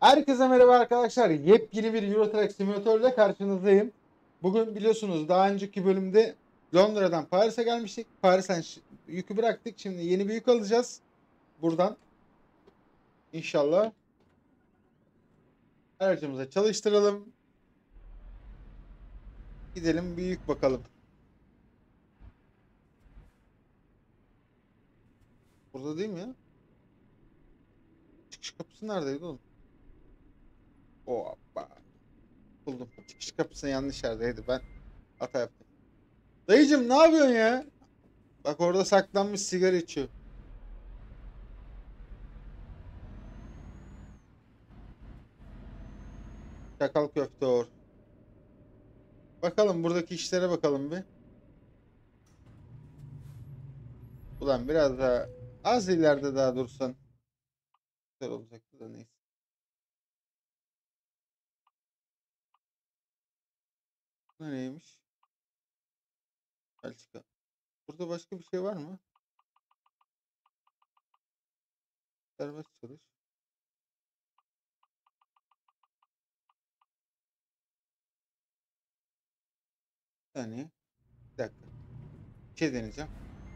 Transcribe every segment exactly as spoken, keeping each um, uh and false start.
Herkese merhaba arkadaşlar. Yepyeni bir Euro Truck Simulator ile karşınızdayım. Bugün biliyorsunuz daha önceki bölümde Londra'dan Paris'e gelmiştik. Paris'ten yükü bıraktık. Şimdi yeni bir yük alacağız. Buradan inşallah aracımıza çalıştıralım. Gidelim bir yük bakalım. Burada değil mi ya? Çıkış kapısı neredeydi oğlum? Hoppa. Buldum. Çıkış kapısı yanlış yerdeydi. Ben hata yaptım. Dayıcım ne yapıyorsun ya? Bak orada saklanmış sigara içiyor. Çakal köfte or. Bakalım buradaki işlere bakalım bir. Ulan biraz daha az ileride daha dursan güzel olacaktı da neyse. Bu neymiş? Belçika. Burada başka bir şey var mı? Serbest çalış. Bir saniye. Bir dakika. Bir şey deneyeceğim.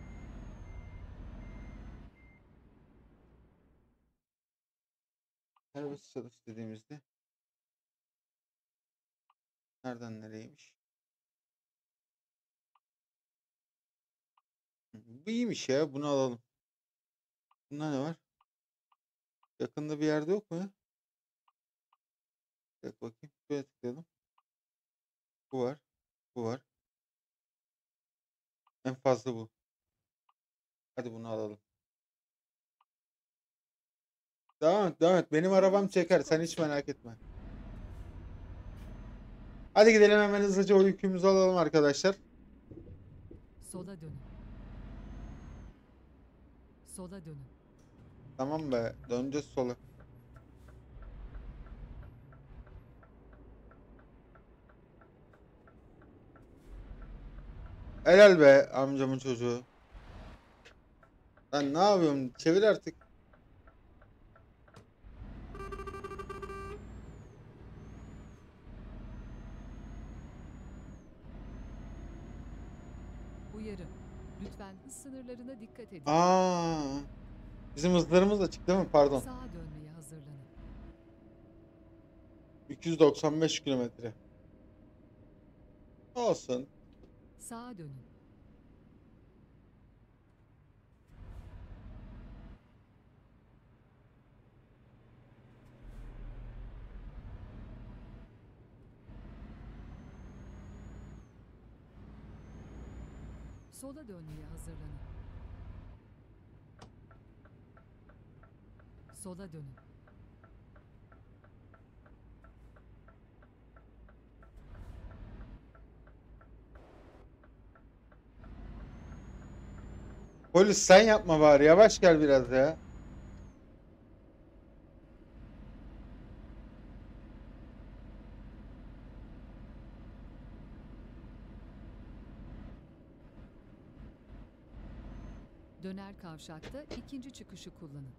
Serbest çalış dediğimizde nereden nereymiş? Bu iyiymiş ya. Bunu alalım. Bunda ne var? Yakında bir yerde yok mu ya? Bir dakika bakayım. Şöyle tıklayalım. Bu var. Bu var. En fazla bu. Hadi bunu alalım. Devam et, devam et. Benim arabam çeker. Sen hiç merak etme. Hadi gidelim hemen hızlıca o yükümüzü alalım arkadaşlar. Sola dönün. Sola dönün. Tamam be. Döneceğiz sola. Helal be amcamın çocuğu. Lan ne yapıyorum? Çevir artık. Uyarı. Lütfen hız sınırlarına dikkat edin. Aa, bizim hızlarımız açık değil mi? Pardon. Sağa dönmeye hazırlanın. iki yüz doksan beş kilometre. Olsun. Sağa dönün. Sola dönmeye hazırlanın. Sola dönün. Polis sen yapma bari. Yavaş gel biraz ya. Döner kavşakta ikinci çıkışı kullanın.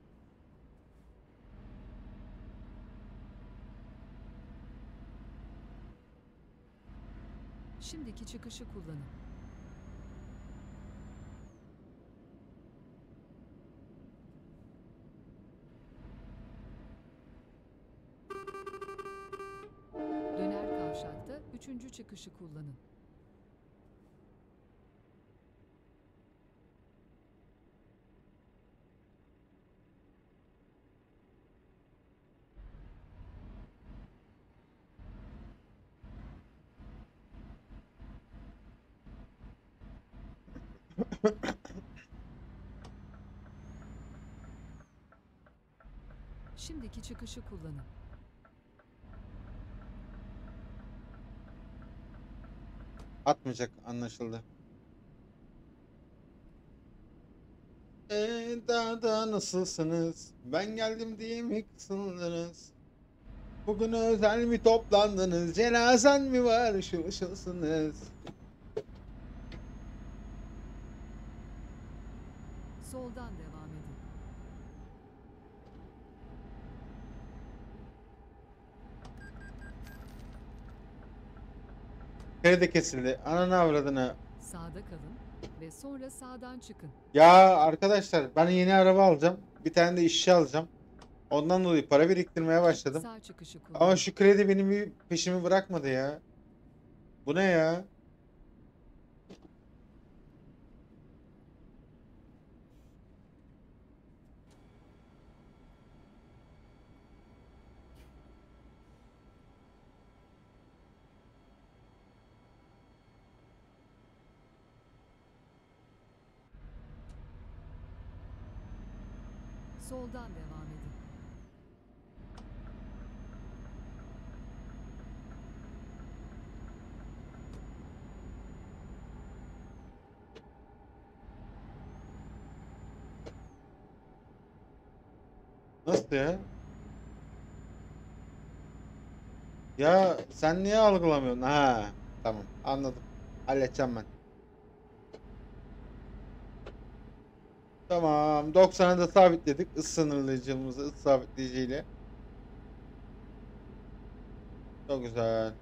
Şimdiki çıkışı kullanın. Döner kavşakta üçüncü çıkışı kullanın. Şimdiki çıkışı kullanın. Atmayacak anlaşıldı. Eee daha da nasılsınız? Ben geldim diye mi kısıldınız? Bugün özel mi toplandınız? Cenazen mi var? Işıl ışılsınız. Soldan devam edin. kredi kesildi. Ananı avradını. Sağda kalın ve sonra sağdan çıkın. Ya arkadaşlar ben yeni araba alacağım. Bir tane de işçi alacağım. Ondan dolayı para biriktirmeye başladım. Sağ çıkışı Ama kullanın. şu kredi benim bir peşimi bırakmadı ya. Bu ne ya? Soldan devam edin. Nasıl ya? Ya sen niye algılamıyorsun? Ha, tamam anladım. Halledeceğim ben. Tamam, doksana da sabitledik ıs sınırlayıcımızı ıs sabitleyiciyle. Çok güzel.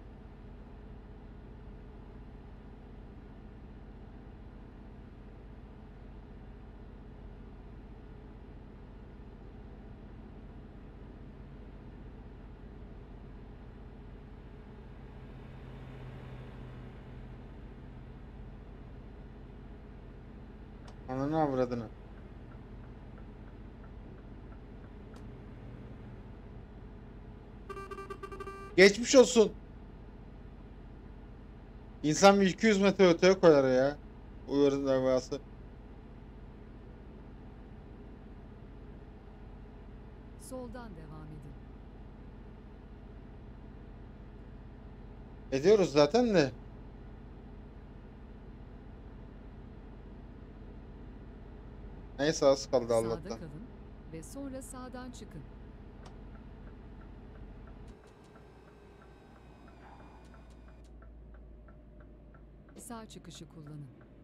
Ananı avradını. Geçmiş olsun. İnsan bir iki yüz metre öteye koyar ya. Uyarı levhası. Soldan devam edin. Ediyoruz zaten de. Neyse az kaldı Sağda Allah'tan. kalın ve sonra sağdan çıkın. Sağ çıkışı kullanın.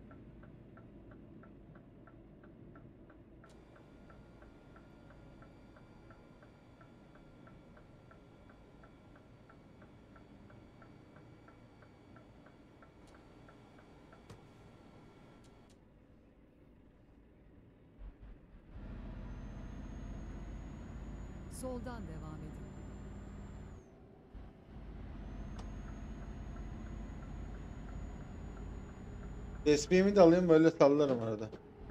Soldan devam edin. Tesbihimi de alayım böyle sallarım arada.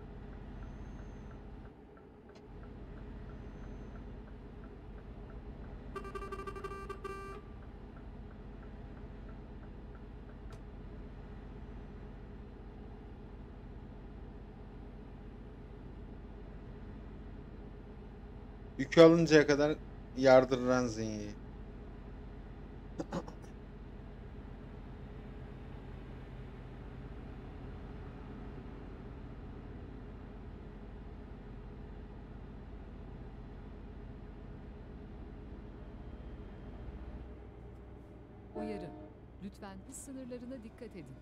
Yükü alıncaya kadar yardırıran zinyi. Uyarı. Lütfen hız sınırlarına dikkat edin.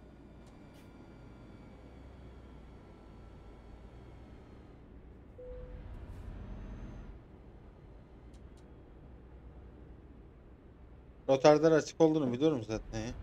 Rotarlar açık olduğunu biliyorum zaten ya.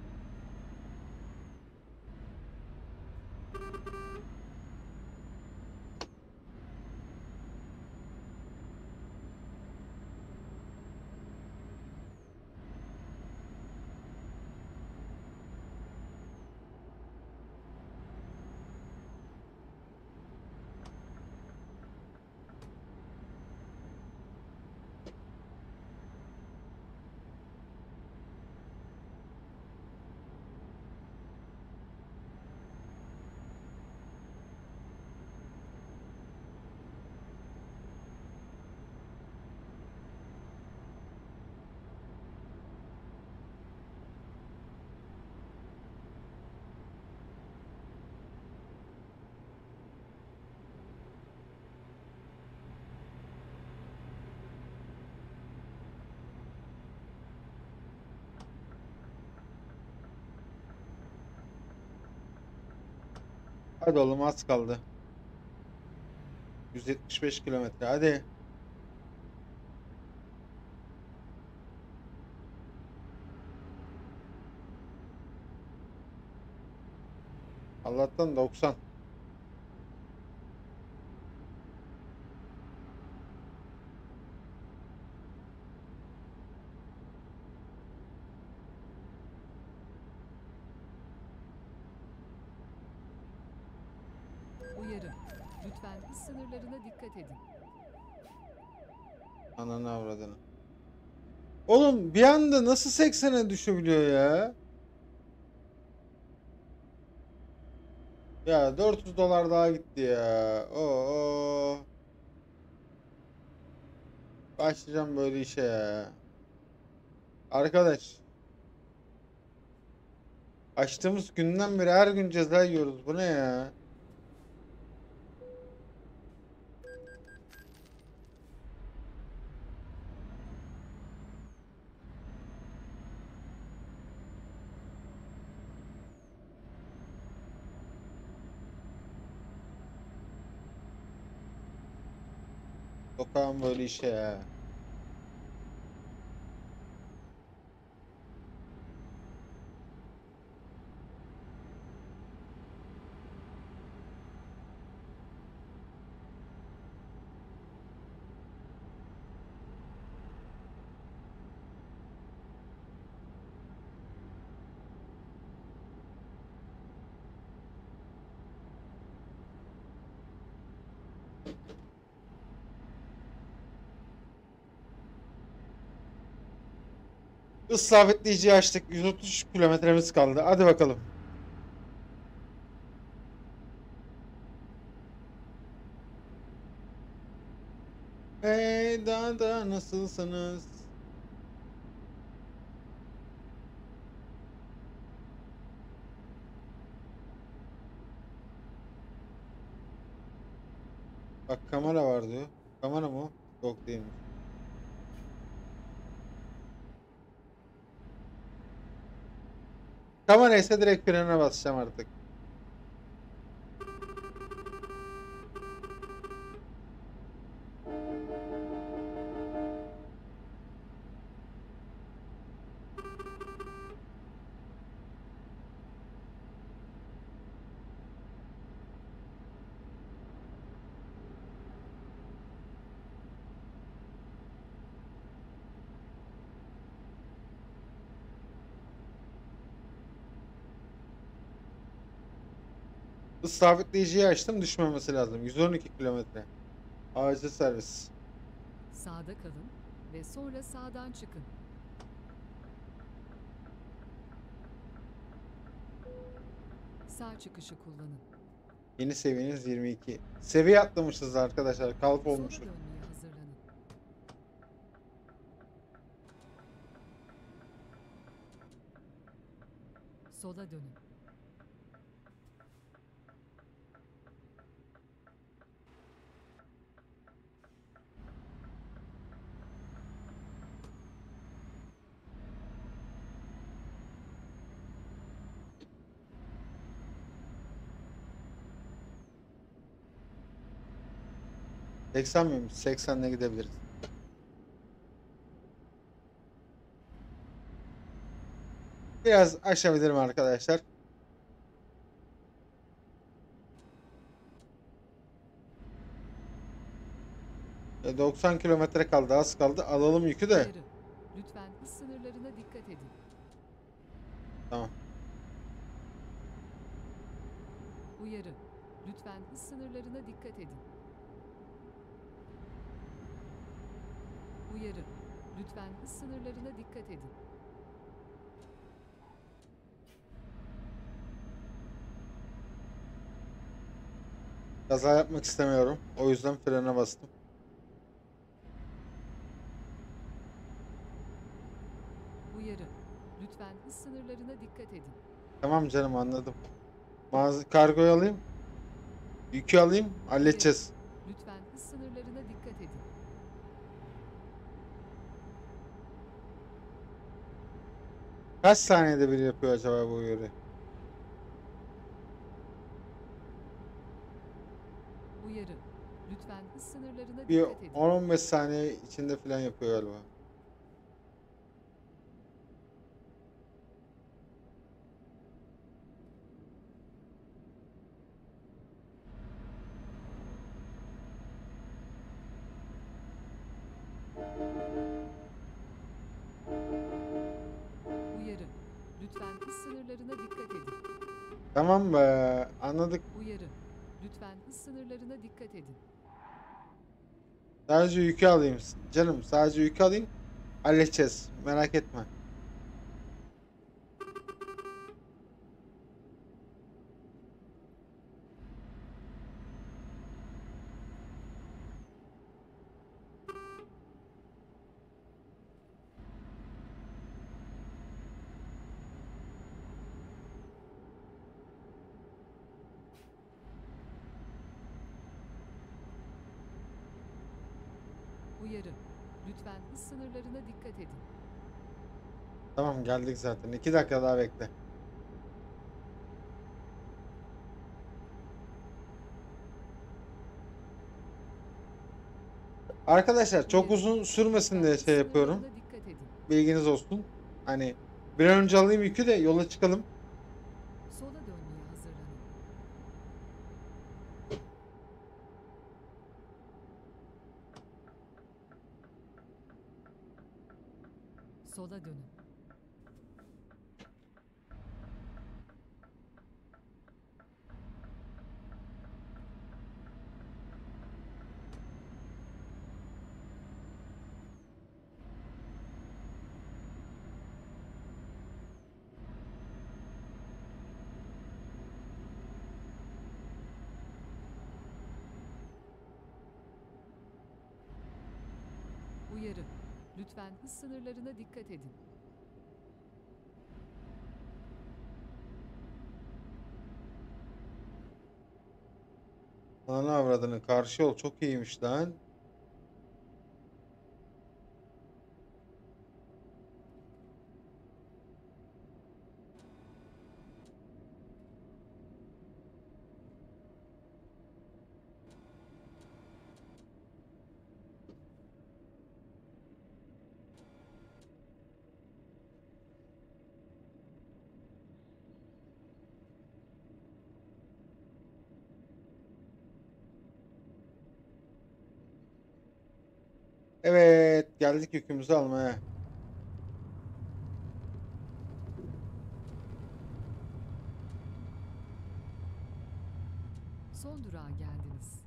Hadi oğlum az kaldı. yüz yetmiş beş kilometre hadi. Allah'tan doksan. Uyarı. Lütfen hız sınırlarına dikkat edin. Ananı avradını. Oğlum bir anda nasıl seksene düşebiliyor ya? Ya dört yüz dolar daha gitti ya. Oo. Başlayacağım böyle işe ya. Arkadaş. Açtığımız günden beri her gün ceza yiyoruz. Bu ne ya? Sokağım böyle işe ya. Hız sabitleyiciyi açtık. yüz otuz kilometremiz kaldı. Hadi bakalım. Hey dağda nasılsınız? Bak kamera var diyor. Kamera mı? Yok değilmiş. Kamera ise direkt frene basacağım artık. Hız sabitleyiciyi açtım. Düşmemesi lazım. yüz on iki kilometre. Acil servis. Sağda kalın ve sonra sağdan çıkın. Sağ çıkışı kullanın. Yeni seviyeniz yirmi iki. Seviye atlamışız arkadaşlar. Kalp Sola olmuşuz. dönmeye hazırlanın. Sola dönün. seksen miymiş? seksenle gidebiliriz. Biraz aşabilirim arkadaşlar. E, doksan kilometre kaldı. Az kaldı. Alalım yükü de. Uyarı. Lütfen hız sınırlarına dikkat edin. Tamam. Uyarı. Lütfen hız sınırlarına dikkat edin. Uyarı. Lütfen hız sınırlarına dikkat edin. Kaza yapmak istemiyorum. O yüzden frene bastım. Uyarı. Lütfen hız sınırlarına dikkat edin. Tamam canım anladım. Mağaza kargoyu alayım. Yükü alayım. Halledeceğiz. Lütfen hız sınırlarına dikkat edin. Kaç saniyede bir yapıyor acaba bu uyarı? Uyarı. Lütfen hız sınırlarına Bir dikkat edin. on on beş saniye içinde falan yapıyor galiba. Tamam be. Anladık. Uyarı. Lütfen hız sınırlarına dikkat edin. Sadece yükü alayım. Canım sadece yükü alayım. Halledeceğiz. Merak etme. Uyarı. Lütfen hız sınırlarına dikkat edin. Tamam geldik zaten. İki dakika daha bekle. Arkadaşlar çok Uyarı. uzun sürmesin Lütfen diye hız şey yapıyorum. sınırlarına dikkat edin. Bilginiz olsun. Hani bir an önce alayım yükü de yola çıkalım. Sola dönmeye hazırlanın. Sola dönün. Uyarı. Lütfen hız sınırlarına dikkat edin. Ana avradını karşı yol çok iyiymiş lan. Evet geldik yükümüzü almaya. Son durağa geldiniz.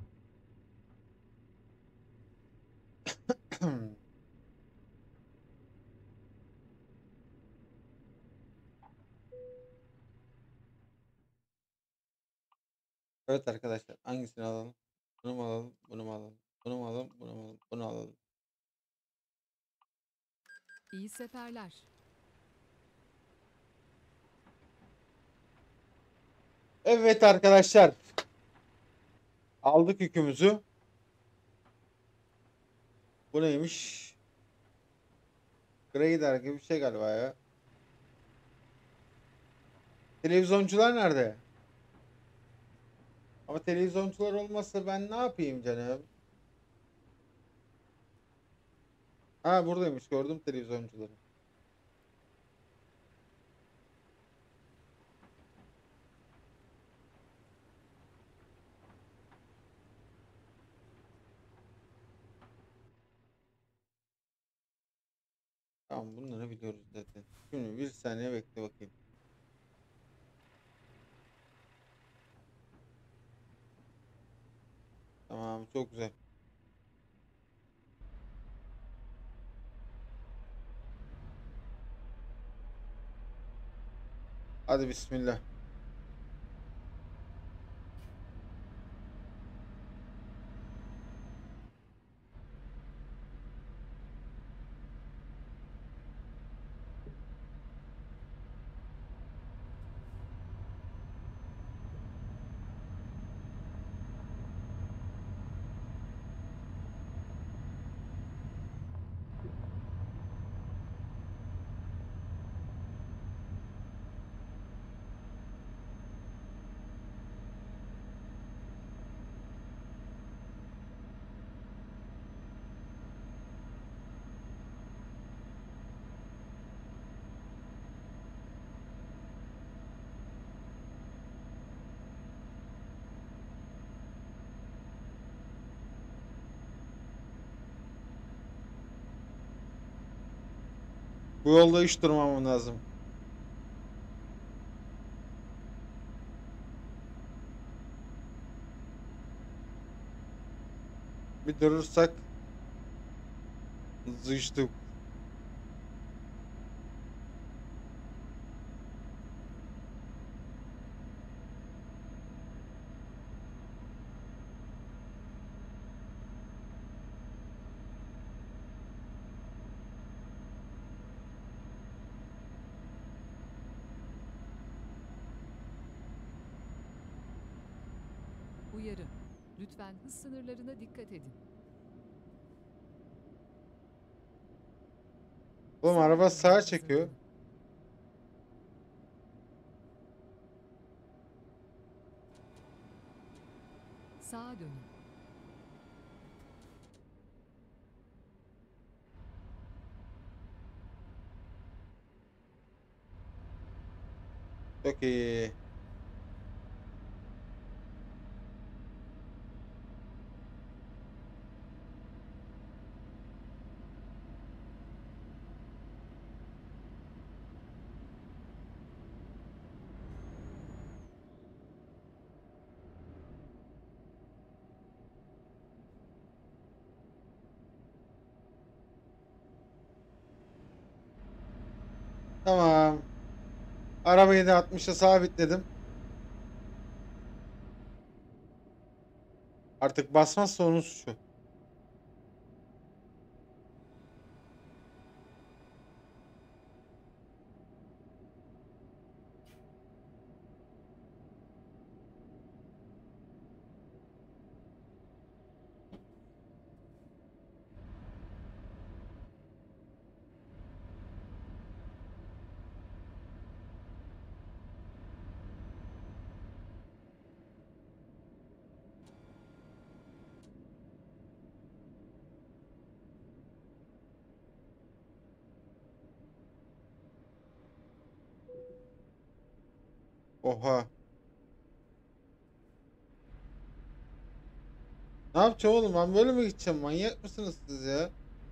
Evet arkadaşlar hangisini alalım? Bunu mu alalım? Bunu mu alalım? Bunu mu alalım? Bunu mu alalım? Bunu alalım. İyi seferler. Evet arkadaşlar aldık yükümüzü. Bu neymiş? Grader gibi bir şey galiba ya. Televizyoncular nerede? Ama televizyoncular olmazsa ben ne yapayım canım? Ha buradaymış gördüm televizyoncuları. Tamam bunları biliyoruz zaten. Şimdi bir saniye bekle bakayım. Tamam çok güzel. Hadi bismillah. Bu yolda hiç durmamam lazım. bir durursak sıçtık. Uyarı. Lütfen hız sınırlarına dikkat edin. Oğlum Sağa araba dönün sağa çekiyor. hızlanın. Sağa dönün. Çok iyi. Tamam. Arabayı da altmışa sabitledim. Artık basmazsa onun suçu. Oha. Ne yapacağım oğlum? Ben böyle mi gideceğim? Manyak mısınız siz ya?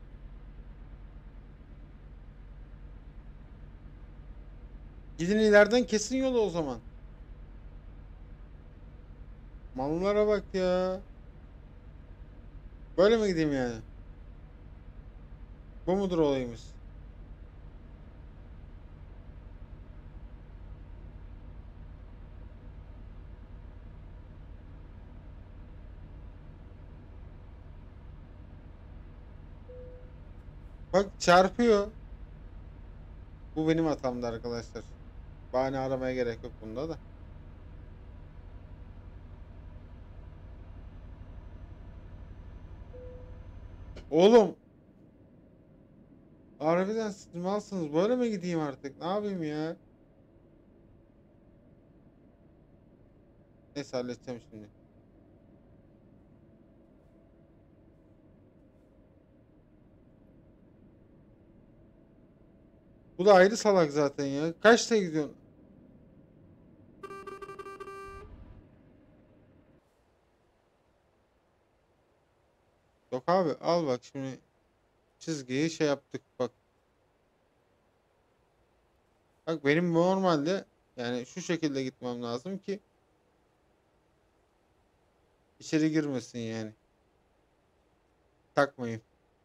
Gidin ileriden kesin yolu o zaman. Mallara bak ya. Böyle mi gideyim yani? Bu mudur olayımız? Bak çarpıyor. Bu benim hatamdı arkadaşlar. Bahane aramaya gerek yok bunda da. Oğlum. Harbiden siz malsınız. Böyle mi gideyim artık? Ne yapayım ya? Neyse halledeceğim şimdi. Bu da ayrı salak zaten ya. Kaçta gidiyorsun? Yok abi al bak şimdi çizgiyi şey yaptık bak. Bak benim normalde yani şu şekilde gitmem lazım ki içeri girmesin yani. Takmayın.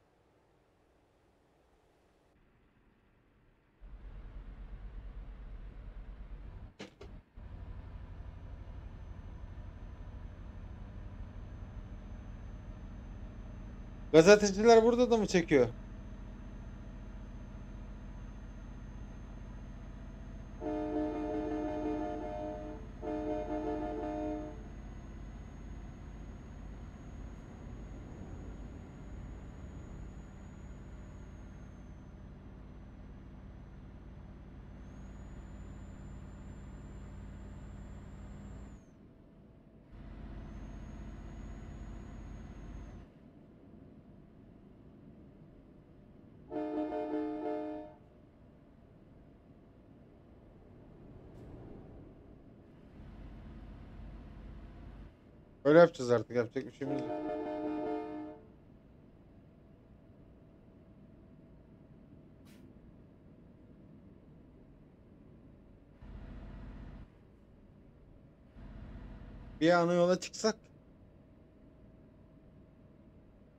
Gazeteciler burada da mı çekiyor? Öyle yapacağız artık yapacak bir şeyimiz yok. Bir ana yola çıksak.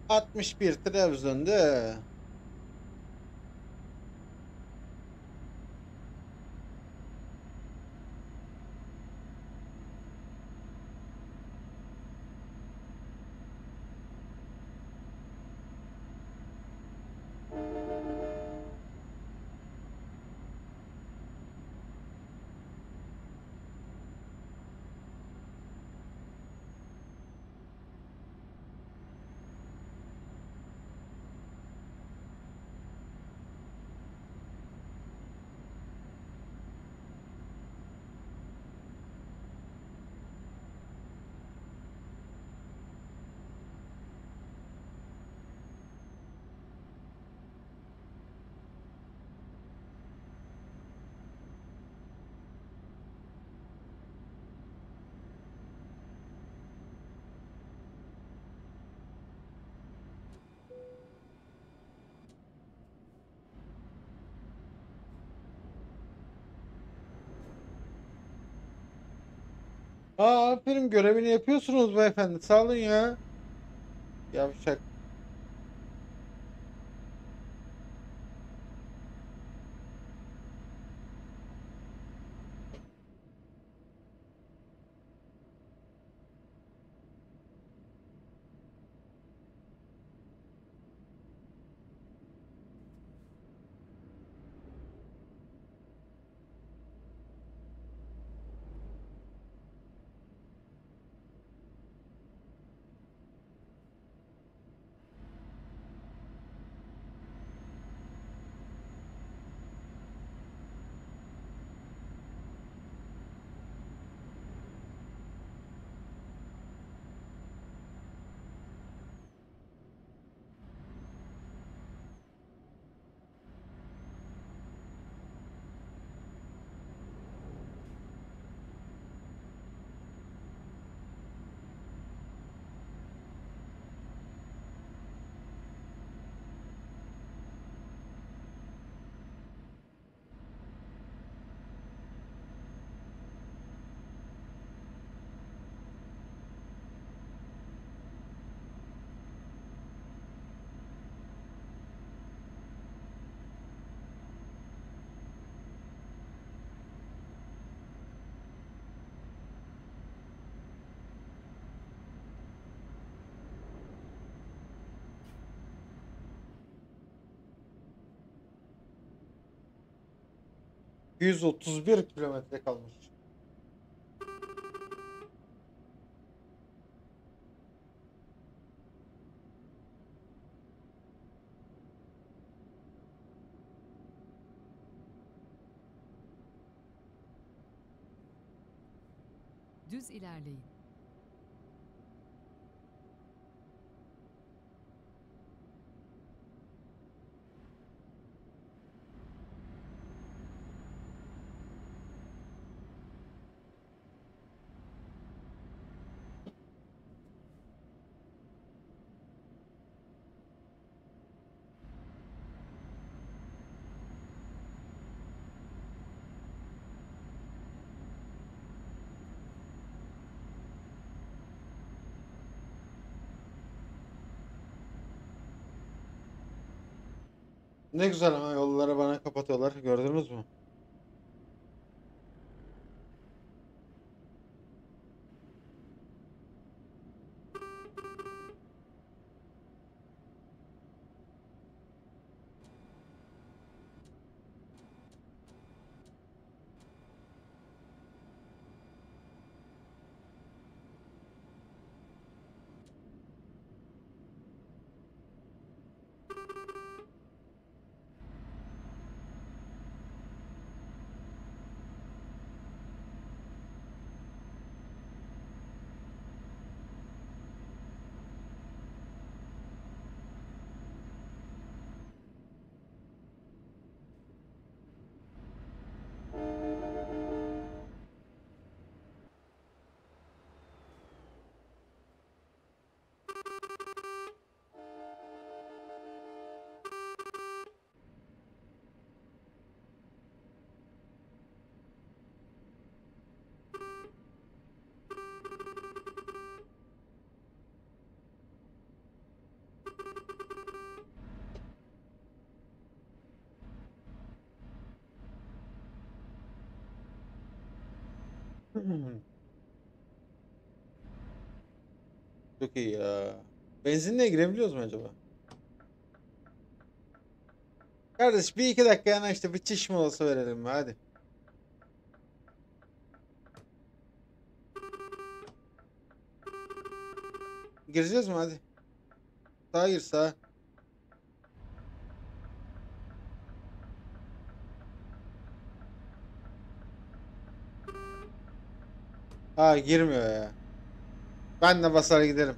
altmış bir Trabzon'da. Aa, aferin, görevini yapıyorsunuz beyefendi. Sağ olun ya. Yavşak. yüz otuz bir kilometre kalmış. Düz ilerleyin. Ne güzel ama yolları bana kapatıyorlar. Gördünüz mü? Çok iyi ya. Benzinliğe girebiliyoruz mu acaba? Kardeş bir iki dakika yana işte bir çiş molası verelim mi? Hadi. Gireceğiz mi? Hadi. Sağa gir sağa. Ha girmiyor ya. Ben de basar giderim.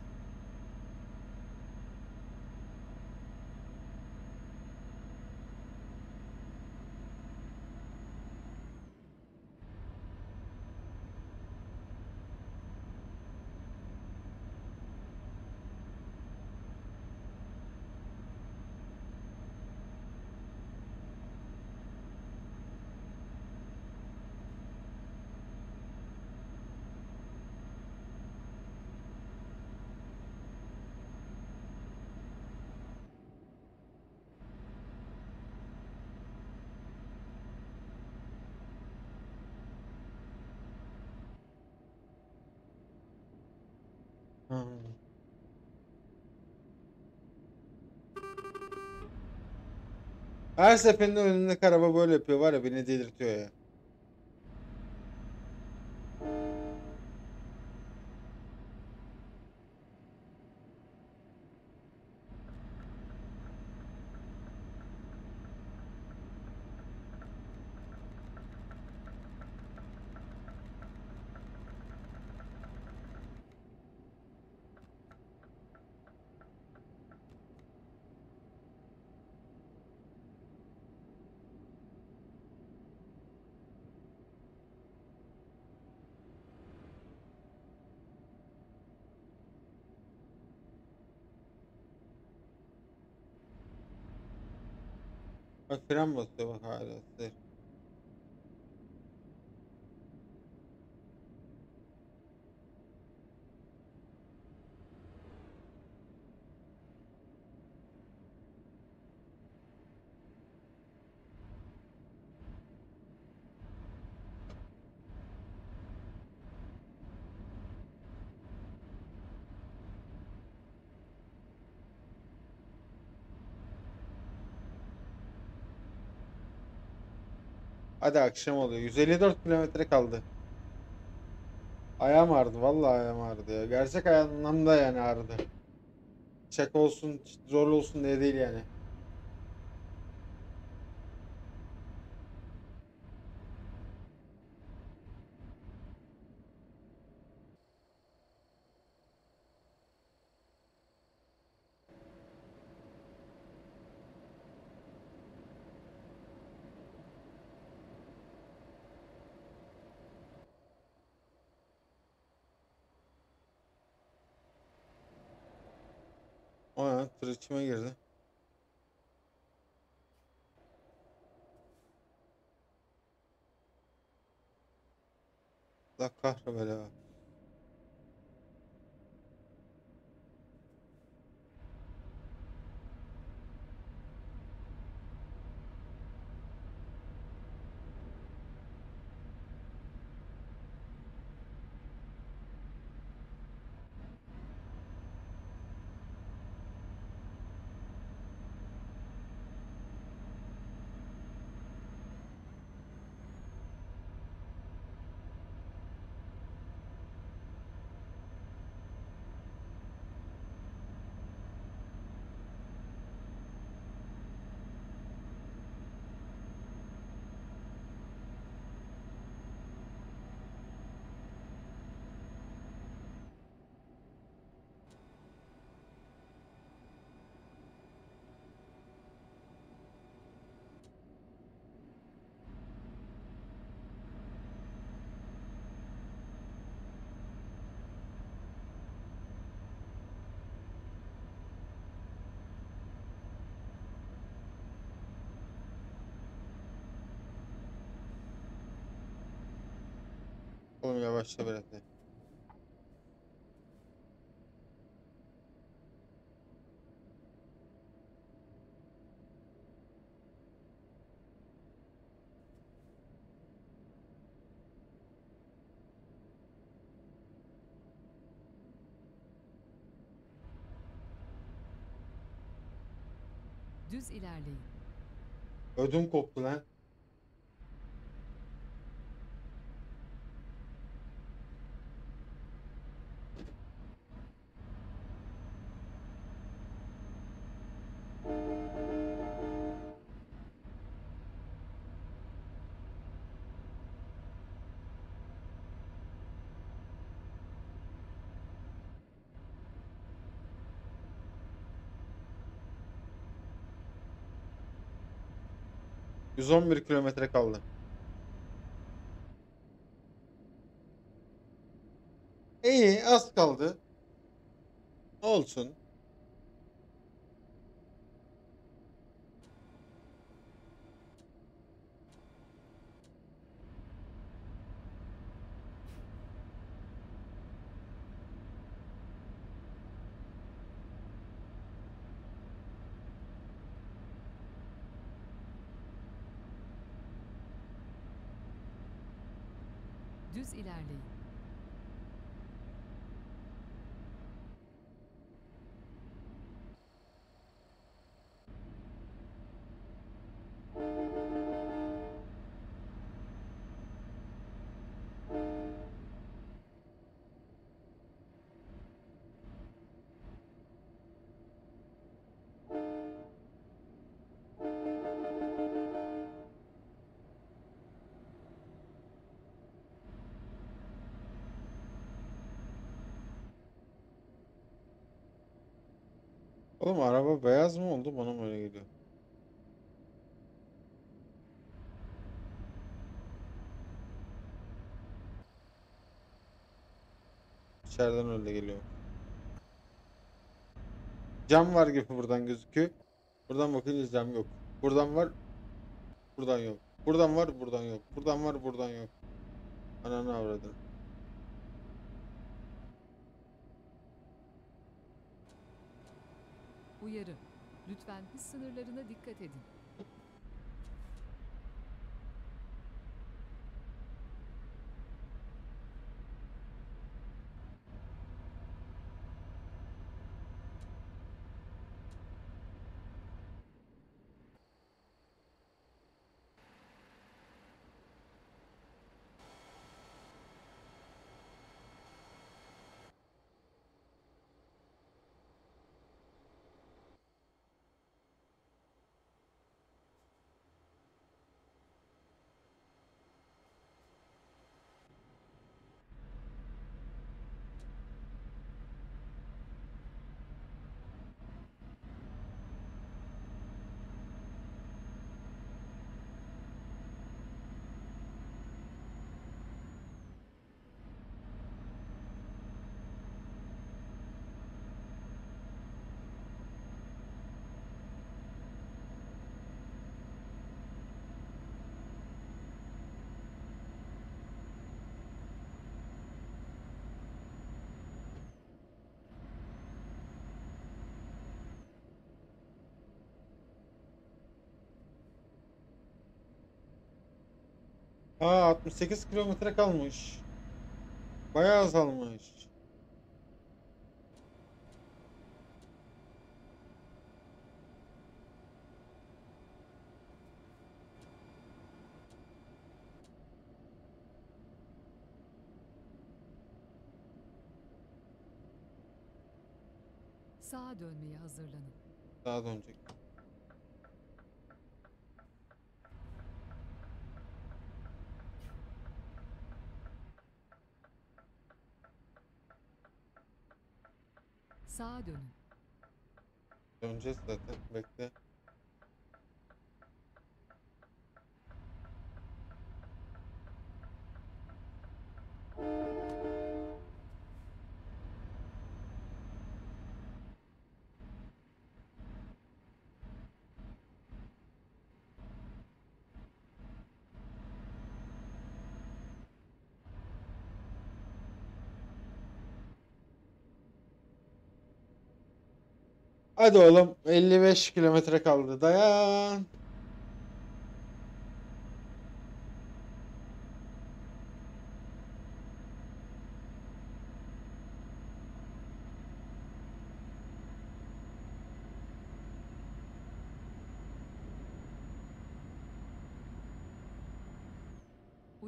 Hmm. Her seferinde önündeki araba böyle yapıyor var ya beni delirtiyor ya. Bak fren basıyor bak hala. Sır. Hadi akşam oluyor. yüz elli dört kilometre kaldı. Ayağım ağrıdı. Vallahi ayağım ağrıdı ya. Gerçek anlamda yani ağrıdı. Şaka olsun, zor olsun diye değil yani. O ya tır içime girdi. La kahre bela. Oğlum yavaşla biraz ya. Düz ilerleyin. Ödüm koptu lan. yüz on bir kilometre kaldı. İyi, az kaldı. Olsun. Düz ilerleyin. Oğlum araba beyaz mı oldu? Bana mı öyle geliyor? İçeriden öyle geliyor. Cam var gibi buradan gözüküyor. Buradan bakınca cam yok. Buradan var, buradan yok. Buradan var, buradan yok. Buradan var, buradan yok. Ananı avradın. Uyarı. Lütfen hız sınırlarına dikkat edin. Aa, altmış sekiz kilometre kalmış. Bayağı azalmış. Sağa dönmeye hazırlanın. Daha dönecek. Sağa dönün. Döneceğiz zaten. Bekle. Hadi oğlum. elli beş kilometre kaldı. Dayan.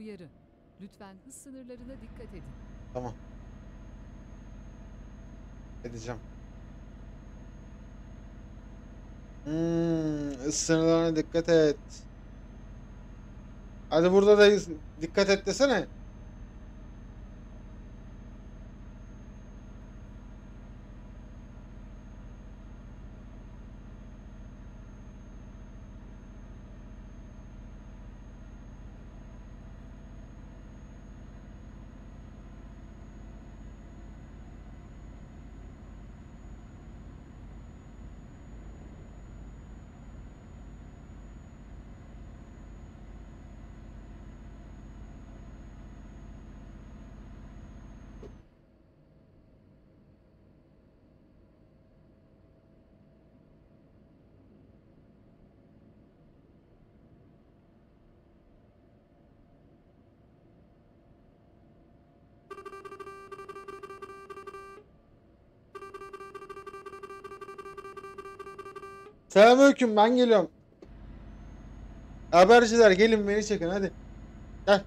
Uyarı. Lütfen hız sınırlarına dikkat edin. Tamam. Edeceğim. Hmm, sınırlarına dikkat et. Hadi burada da dikkat et desene. Selamünaleyküm, ben geliyorum. Haberciler gelin beni çekin hadi. Gel.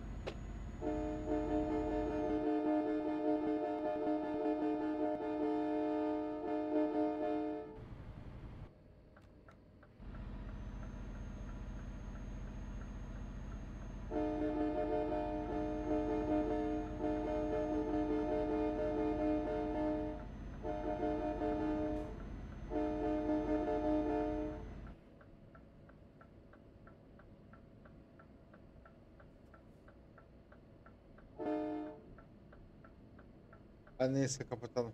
Hadi neyse kapatalım.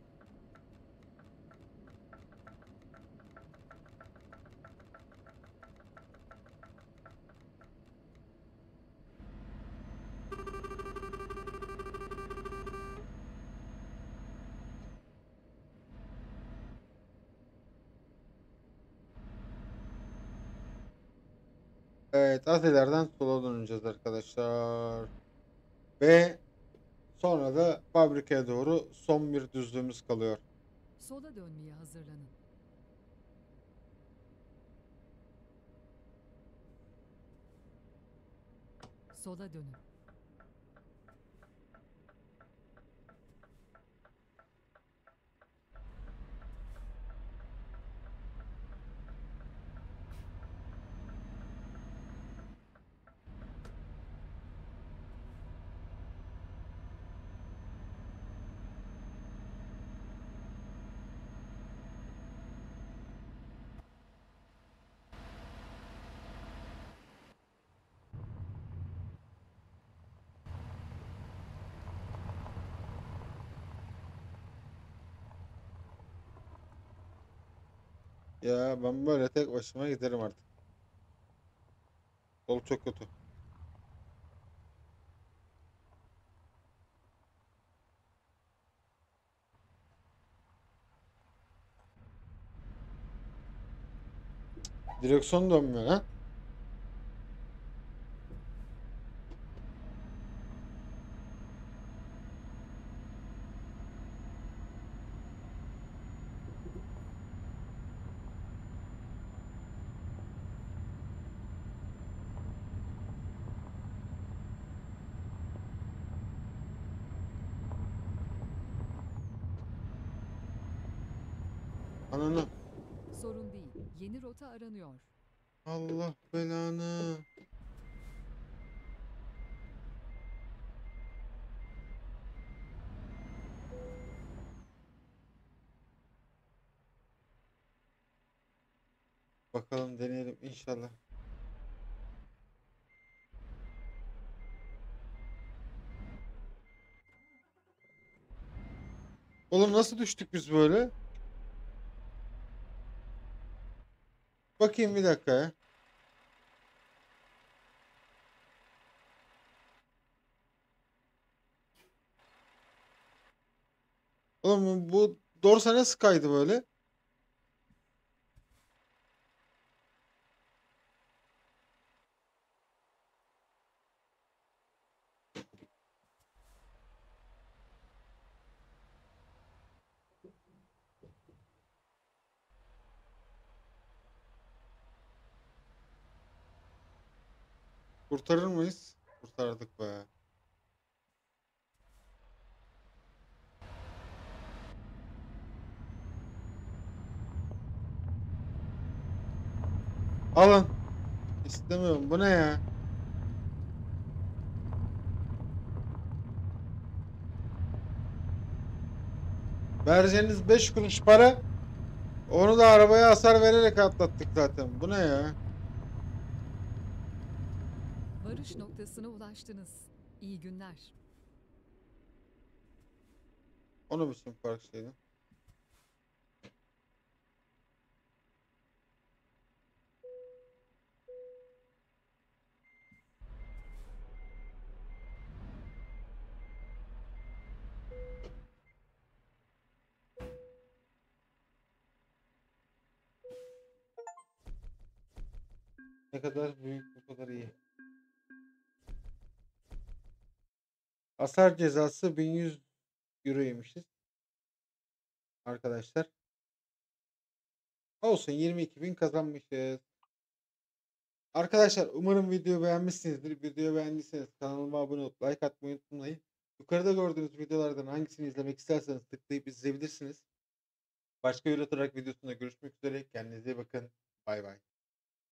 Evet, Atiler'den sola döneceğiz arkadaşlar. Ve sonra da fabrikaya doğru son bir düzlüğümüz kalıyor. Sola dönmeye hazırlanın. Sola dönün. Ya ben böyle tek başıma giderim artık. Yol çok kötü. Direksiyon dönmüyor ha. Ananı. Sorun değil. Yeni rota aranıyor. Allah belanı. Bakalım deneyelim inşallah. Oğlum nasıl düştük biz böyle? Bakayım bir dakika ya. Oğlum bu dorsa nasıl kaydı böyle? Kurtarır mıyız? Kurtar. kurtardık be. Alın. İstemiyorum. Bu ne ya? Vereceğiniz beş kuruş para. Onu da arabaya hasar vererek atlattık zaten. Bu ne ya? Varış noktasına ulaştınız. İyi günler. Onu biçim park şeydi. Ne kadar büyük, bu kadar iyi. Hasar cezası bin yüz euro yemişiz. Arkadaşlar. Olsun, yirmi iki bin kazanmışız. Arkadaşlar umarım videoyu beğenmişsinizdir. Videoyu beğendiyseniz kanalıma abone olup like atmayı unutmayın. Yukarıda gördüğünüz videolardan hangisini izlemek isterseniz tıklayıp izleyebilirsiniz. Başka bir videosunda görüşmek üzere. Kendinize iyi bakın. Bay bay.